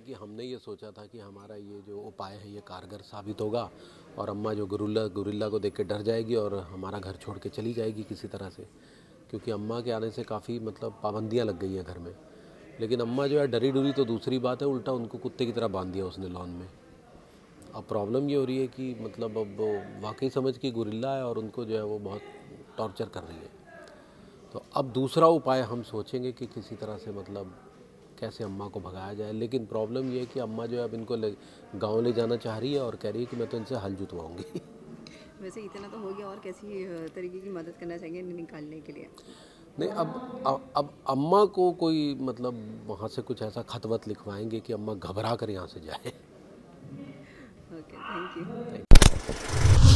कि हमने ये सोचा था कि हमारा ये जो उपाय है ये कारगर साबित होगा और अम्मा जो गुरिल्ला को देख के डर जाएगी और हमारा घर छोड़ के चली जाएगी किसी तरह से, क्योंकि अम्मा के आने से काफ़ी मतलब पाबंदियाँ लग गई हैं घर में। लेकिन अम्मा जो है डरी डुरी तो दूसरी बात है, उल्टा उनको कुत्ते की तरह बांध दिया उसने लॉन में। अब प्रॉब्लम ये हो रही है कि मतलब अब वो वाकई समझ के गुरिल्ला है और उनको जो है वो बहुत टॉर्चर कर रही है। तो अब दूसरा उपाय हम सोचेंगे कि किसी तरह से मतलब कैसे अम्मा को भगाया जाए। लेकिन प्रॉब्लम ये है कि अम्मा जो है अब इनको गाँव ले जाना चाह रही है और कह रही है कि मैं तो इनसे हल जुतवाऊँगी। वैसे इतना तो हो गया, और कैसी तरीके की मदद करना चाहेंगे इन्हें निकालने के लिए? नहीं, अब अम्मा को कोई मतलब वहाँ से कुछ ऐसा खत वत लिखवाएंगे कि अम्मा घबरा कर यहाँ से जाए। Okay, thank you.